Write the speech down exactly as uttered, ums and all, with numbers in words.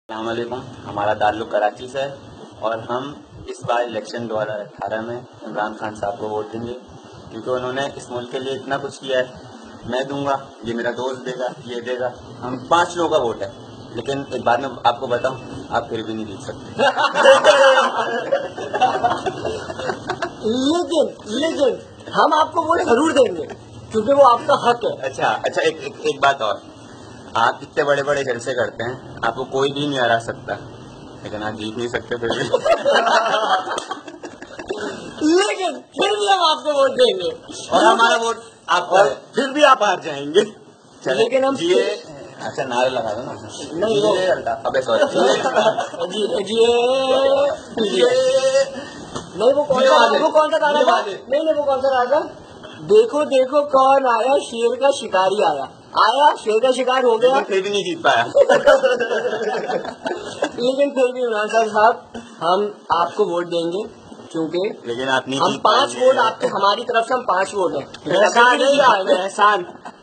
अस्सलाम वालेकुम। हमारा ताल्लुक कराची से है और हम इस बार इलेक्शन दो हज़ार अठारह में इमरान खान साहब को वोट देंगे क्योंकि उन्होंने इस मुल्क के लिए इतना कुछ किया है। मैं दूंगा, ये मेरा दोस्त देगा, ये देगा, हम पांच लोगों का वोट है। लेकिन एक बात मैं आपको बताऊं, आप फिर भी नहीं जीत सकते। लेकिन लेकिन हम आपको वोट जरूर देंगे क्योंकि वो आपका हक है। अच्छा अच्छा एक, एक, एक बात और, आप इतने बड़े बड़े जलसे करते हैं, आपको कोई भी नहीं हरा सकता, लेकिन आप जीत नहीं सकते फिर भी। लेकिन फिर भी हम आपको वोट देंगे और हमारा वोट आप और फिर भी आप हार जाएंगे। लेकिन हम ये अच्छा नारे लगा दो ना। नहीं वो अबे सॉरी जी जी नहीं वो कौन सा वो कौन सा गाना था? नहीं नहीं वो कौन सा गाना था? देखो देखो कौन आया, शेर का शिकारी आया। आया, शेर का शिकार हो गया, फिर भी नहीं जीत पाया। लेकिन फिर भी इमरान साहब हम आपको वोट देंगे क्योंकि लेकिन आप नहीं हम पांच वोट आपके, हमारी तरफ से हम पांच वोट हैं। एहसान